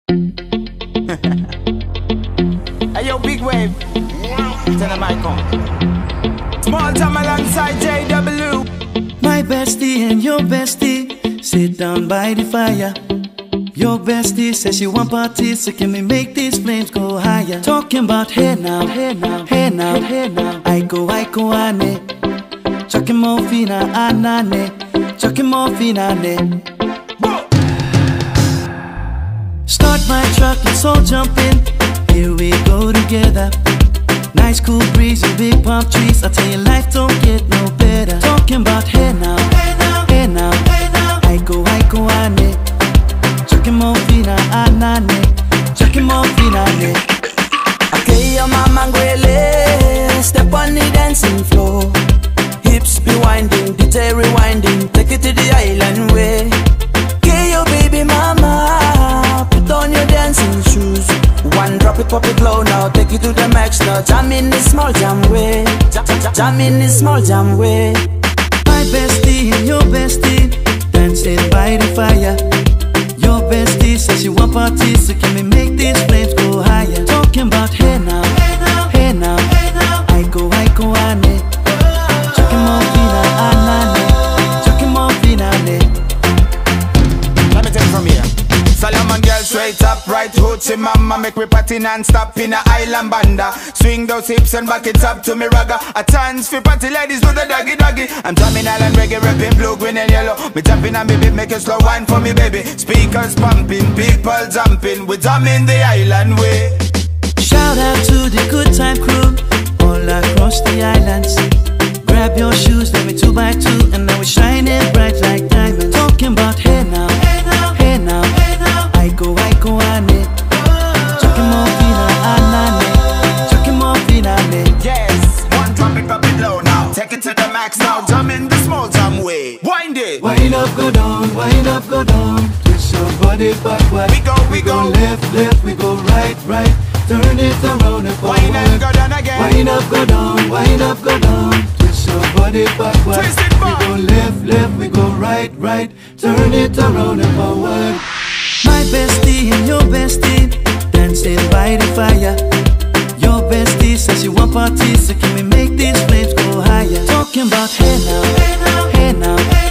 Hey yo, big wave. Tell them I come. Small time alongside JW. My bestie and your bestie sit down by the fire. Your bestie says she want parties, so can we make these flames go higher? Talking about hey now, hey now, hey now, hey now. I go ane. Chucking more fina anane. Chucking more fina ne. Start my truck, let's all jump in. Here we go together. Nice cool breeze and big palm trees. I tell you, life don't get no better. Talking about hey now, hey now, hey now, hey now. I go ane. Chucking more fina anane. Chucking more fina ne. Okay, your mama ngwele. Step on the dancing floor. Hips be winding, DJ rewinding. Take it to the island way. Okay, your baby mama. Put on your dancing shoes. One drop it, pop it low now. Take it to the max now. Jam in this small jam way. Jam in this small jam way. My bestie and your bestie dancing by the fire. Your bestie says she want parties, so can we make these flames go higher? Talking about hey now, hey now, hey now, hey now. I go ane. Chucking more fina anane. Chucking more fina ne. Let me take it from here. Solomon girl straight up, right hoochie mama. Make me party non-stop in a island banda. Swing those hips and back it up to me ragga. A chance for party ladies with the doggy doggy. I'm drumming island reggae, rapping blue, green and yellow. Me jumping and baby, make a slow wine for me baby. Speakers pumping, people jumping. We drumming the island way. Shout out to the good time crew all across the islands. Grab your shoes, let me 2 by 2, and now we're shining bright like diamonds. Talking about hey now, hey now, hey now, hey now. I go ane. Chucking more fina anane. Chucking more fina ne. Yes, one drop it low now. Take it to the max now. Jump in the small jam way. Wind it. Wind up, go down, wind up, go down. Twist your body backward. We go. Left, left, we go right, right. Turn it around and forward. Wind and go down again. Wind up, go down, wind up, go down. Twist your body backward. Twist it back. We go left, left, we go right, right. Turn it around and forward. My bestie and your bestie dancing by the fire. Your bestie says she want parties, so can we make these flames go higher? Talking about hey now, hey now, hey now, hey